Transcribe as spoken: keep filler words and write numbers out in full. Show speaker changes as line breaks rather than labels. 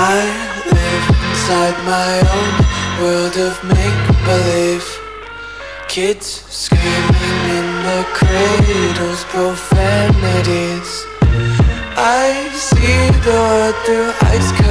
I live inside my own world of make-believe. Kids screaming in the cradles, profanities. I see the world through ice.